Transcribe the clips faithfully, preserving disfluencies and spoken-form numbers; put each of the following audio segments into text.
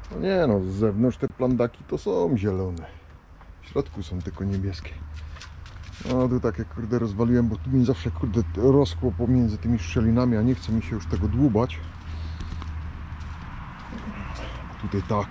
No nie no, z zewnątrz te plandaki to są zielone. W środku są tylko niebieskie. No tu takie kurde rozwaliłem, bo tu mi zawsze kurde rosło pomiędzy tymi szczelinami, a nie chce mi się już tego dłubać. Tutaj tak.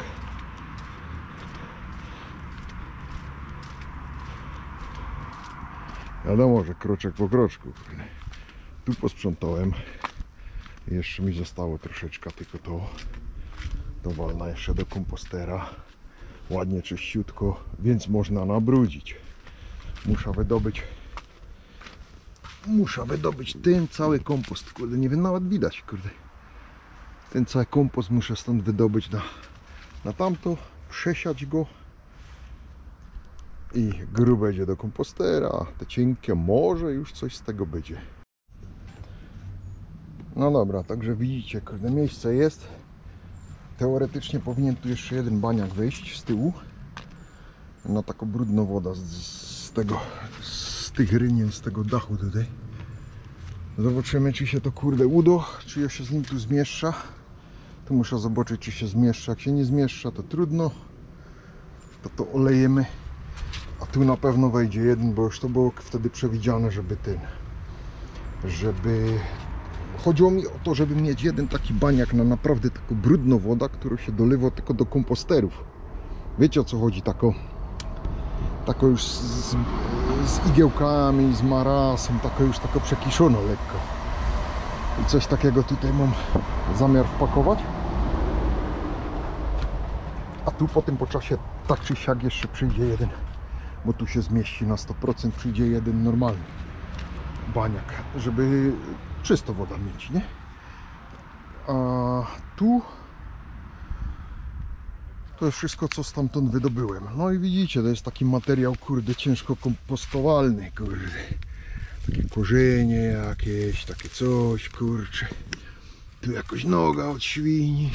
Wiadomo, że kroczek po kroczku. Tu posprzątałem. Jeszcze mi zostało troszeczkę tylko to. To walna jeszcze do kompostera. Ładnie czyściutko, więc można nabrudzić. Muszę wydobyć Muszę wydobyć ten cały kompost. Kurde, nie wiem, nawet widać, kurde. Ten cały kompost muszę stąd wydobyć na, na tamto, przesiać go i grube będzie do kompostera. Te cienkie może już coś z tego będzie. No dobra, także widzicie, kurde, miejsce jest. Teoretycznie powinien tu jeszcze jeden baniak wyjść z tyłu. No taka brudna woda z, z tego, z tych rynien, z tego dachu tutaj. Zobaczymy, czy się to kurde uda, czy ja się z nim tu zmieszcza. Tu muszę zobaczyć, czy się zmieszcza. Jak się nie zmieszcza, to trudno. To to olejemy. A tu na pewno wejdzie jeden, bo już to było wtedy przewidziane, żeby ten, żeby... Chodziło mi o to, żeby mieć jeden taki baniak na naprawdę taką brudną wodę, którą się dolewa tylko do komposterów. Wiecie, o co chodzi? Tako, tako już z, z igiełkami, z marasem, tako już tako przekiszono lekko. I coś takiego tutaj mam zamiar wpakować. A tu potem po czasie tak czy siak jeszcze przyjdzie jeden, bo tu się zmieści na sto procent, przyjdzie jeden normalny baniak, żeby czysto woda mieć, nie? A tu to jest wszystko, co stamtąd wydobyłem. No i widzicie, to jest taki materiał, kurde, ciężko kompostowalny, kurde. Takie korzenie jakieś, takie coś, kurcze. Tu jakoś noga od świni.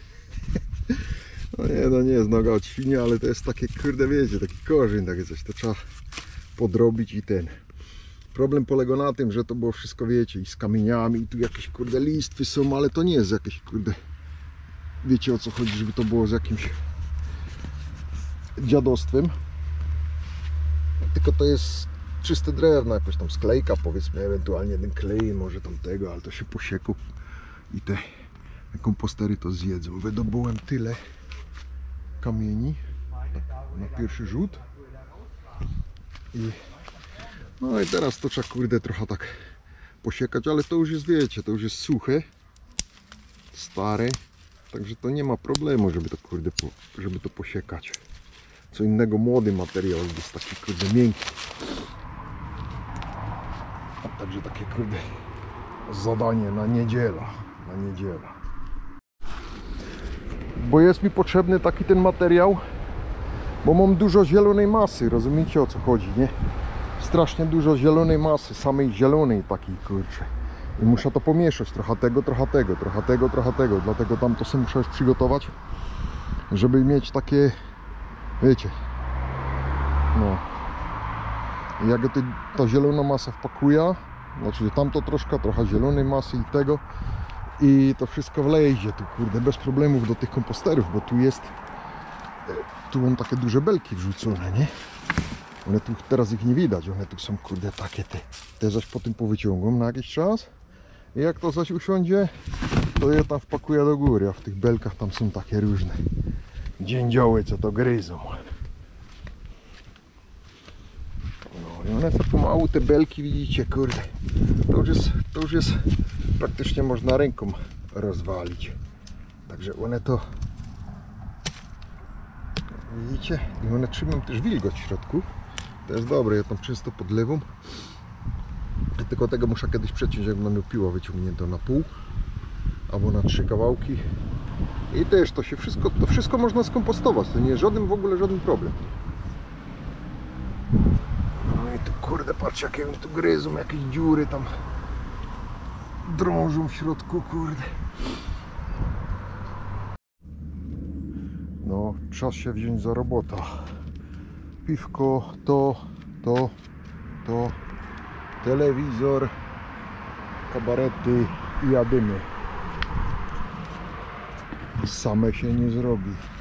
No nie, no nie jest noga od świni, ale to jest takie, kurde, wiecie, taki korzeń, takie coś, to trzeba podrobić i ten. Problem polega na tym, że to było wszystko, wiecie, i z kamieniami, i tu jakieś, kurde, listwy są, ale to nie jest jakieś, kurde, wiecie, o co chodzi, żeby to było z jakimś dziadostwem. Tylko to jest czyste drewno, jakaś tam sklejka, powiedzmy, ewentualnie jeden klej, może tamtego, ale to się posieku i te kompostery to zjedzą. Wydobyłem tyle kamieni na pierwszy rzut i no i teraz to trzeba, kurde, trochę tak posiekać, ale to już jest, wiecie, to już jest suche, stare, także to nie ma problemu, żeby to, kurde, po, żeby to posiekać. Co innego młody materiał jest taki, kurde, miękki. Także takie, kurde, zadanie na niedzielę, na niedzielę. Bo jest mi potrzebny taki ten materiał, bo mam dużo zielonej masy, rozumiecie, o co chodzi, nie? Strasznie dużo zielonej masy, samej zielonej takiej, kurczę. I muszę to pomieszać, trochę tego, trochę tego, trochę tego, trochę tego. Dlatego tam to sobie muszę już przygotować, żeby mieć takie, wiecie, no. Jak to, ta zielona masa wpakuje, znaczy tamto troszkę, trochę zielonej masy i tego, i to wszystko wlezie tu, kurde, bez problemów do tych komposterów, bo tu jest, tu mam takie duże belki wrzucone, nie? One tu, teraz ich nie widać, one tu są, kurde, takie te. Te zaś potem powyciągam na jakiś czas. I jak to zaś usiądzie, to je tam wpakuję do góry, a w tych belkach tam są takie różne dziędzioły, co to gryzą. No i one to pomału, te belki, widzicie, kurde, to już jest, to już jest praktycznie można ręką rozwalić. Także one to, widzicie, i one trzymają też wilgoć w środku. To jest dobre, ja tam często podlewam. Tylko tego muszę kiedyś przeciąć, jak mam piła wyciągnięta na pół albo na trzy kawałki. I też to się wszystko, to wszystko można skompostować. To nie jest żaden w ogóle żaden problem. No i tu, kurde, patrz, jakie mi tu gryzą, jakieś dziury tam drążą w środku, kurde. No, czas się wziąć za robota. Piwko, to, to, to, telewizor, kabarety i jadymy. Same się nie zrobi.